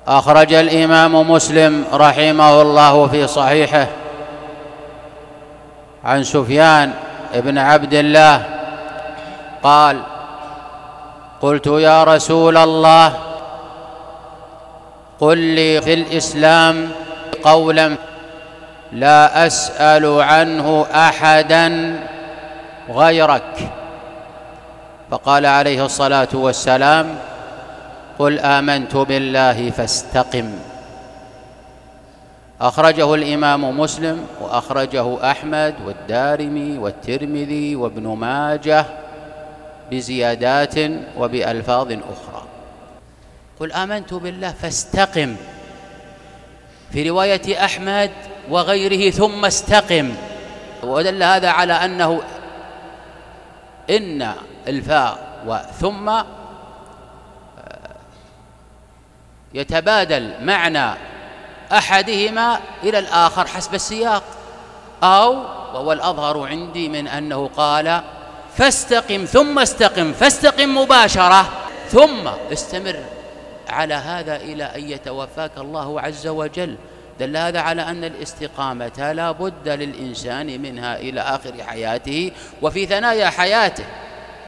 أخرج الإمام مسلم رحمه الله في صحيحه عن سفيان بن عبد الله قال: قلت يا رسول الله قل لي في الإسلام قولا لا أسأل عنه أحدا غيرك. فقال عليه الصلاة والسلام: قل آمنت بالله فاستقم. أخرجه الإمام مسلم وأخرجه أحمد والدارمي والترمذي وابن ماجه بزيادات وبألفاظ أخرى. قل آمنت بالله فاستقم، في رواية أحمد وغيره ثم استقم. ودل هذا على أنه إن الفاء وثم يتبادل معنى أحدهما إلى الآخر حسب السياق، أو وهو الأظهر عندي من أنه قال فاستقم ثم استقم، فاستقم مباشرة ثم استمر على هذا إلى أن يتوفاك الله عز وجل. دل هذا على أن الاستقامة لا بد للإنسان منها إلى آخر حياته وفي ثنايا حياته.